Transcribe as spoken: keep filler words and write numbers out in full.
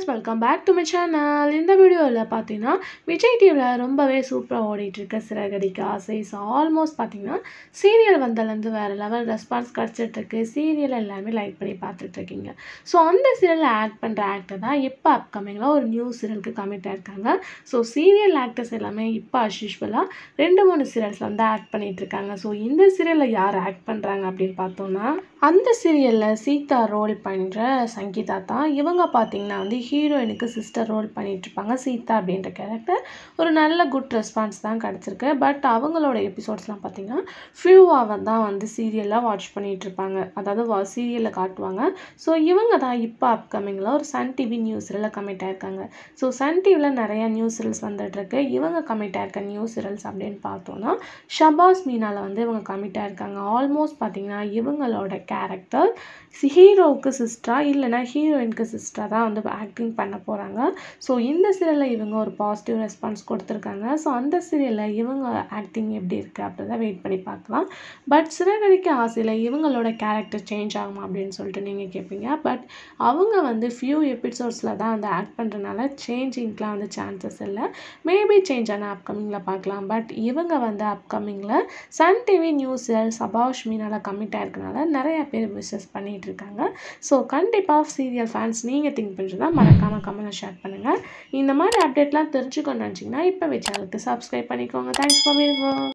welcome back to my channel. In the video la pathina Vijay T V la ரொம்பவே சூப்பரா ஓடிட்டு இருக்க சிறகடிக்க ஆசை ஆல்மோஸ்ட் பாத்தீங்கன்னா சீரியல் வந்தலந்து வேற லெவல் ரெஸ்பான்ஸ் கிடைச்சிட்டு இருக்கு. சீரியல் எல்லாரும் லைக் பண்ணி பார்த்துட்டு இருக்கீங்க. சோ அந்த சீரியல்ல ஆக்ட் பண்ற ஆக்டர் தான் இப்ப அப்கமிங்ல ஒரு நியூ சீரியலுக்கு கமிட் ஆயிருக்காங்க. சோ சீரியல் ஆக்டர்ஸ் எல்லாமே இப்ப as usual ரெண்டு மூணு சீரியல்ஸ்ல வந்து ஆக்ட் பண்ணிட்டு இருக்காங்க. சோ இந்த சீரியல்ல யார் ஆக்ட் பண்றாங்க அப்படினு பார்த்தோம்னா அந்த சீரியல்ல சீதா ரோல் பண்ற சங்கீதா தான். இவங்க பாத்தீங்கன்னா வந்து ஹீரோயினுக்கு சிஸ்டர் ரோல் பண்ணிட்டு இருப்பாங்க. சீதா அப்படின்ற கேரக்டர் ஒரு நல்ல குட் ரெஸ்பான்ஸ் தான் கிடைச்சிருக்கு. பட் அவங்களோட எபிசோட்ஸ்லாம் பாத்தீங்கன்னா ஃபியூவா தான் வந்து சீரியல்ல வாட்ச் பண்ணிட்டு இருப்பாங்க. அதாவது சீரியல்ல காட்டுவாங்க. ஸோ இவங்க தான் இப்போ அப்கமிங்ல ஒரு சன் டிவி நியூ சீரியல்ல கமிட் ஆயிருக்காங்க. ஸோ சன் டிவில நிறைய நியூ சீரியல்ஸ் வந்துட்டு இருக்கு. இவங்க கமிட் ஆயிருக்க நியூ சீரியல்ஸ் அப்படின்னு பார்த்தோம்னா ஷபாஸ் மீனால வந்து இவங்க கமிட் ஆயிருக்காங்க. ஆல்மோஸ்ட் பாத்தீங்கன்னா இவங்களோட கேரக்டர் ஹீரோவுக்கு சிஸ்டரா இல்லைன்னா ஹீரோயினுக்கு சிஸ்டரா தான் வந்து ஆக்டிங் பண்ண போகிறாங்க. ஸோ இந்த சீரியலில் இவங்க ஒரு பாசிட்டிவ் ரெஸ்பான்ஸ் கொடுத்துருக்காங்க. ஸோ அந்த சீரியலில் இவங்க ஆக்டிங் எப்படி இருக்குது அப்படிதான் வெயிட் பண்ணி பார்க்கலாம். பட் சிறகடிக்க ஆசையில் இவங்களோட கேரக்டர் சேஞ்ச் ஆகுமா அப்படின்னு சொல்லிட்டு நீங்கள் கேட்பீங்க. பட் அவங்க வந்து ஃபியூ எபிசோட்ஸில் தான் வந்து ஆக்ட் பண்ணுறதுனால சேஞ்சிங்க்கெலாம் வந்து சான்சஸ் இல்லை. மேபி சேஞ்ச் ஆனால் அப்கமிங்கில் பார்க்கலாம். பட் இவங்க வந்து அப்கமிங்கில் Sun TV news serial Sabash மீனால கமிட் ஆயிருக்கனால நிறைய பேர் விசஸ் பண்ணிட்டு இருக்காங்க. ஸோ கண்டிப்பாக சீரியல் ஃபேன்ஸ் நீங்கள் திங்க் பண்ணுறதா மறக்காமல் கமெண்ட்ல ஷேர் பண்ணுங்கள். இந்த மாதிரி அப்டேட்லாம் தெரிஞ்சுக்கணும்னு நினச்சிங்கன்னா இப்போ சேனலுக்கு சப்ஸ்கிரைப் பண்ணிக்கோங்க. Thanks for viewing.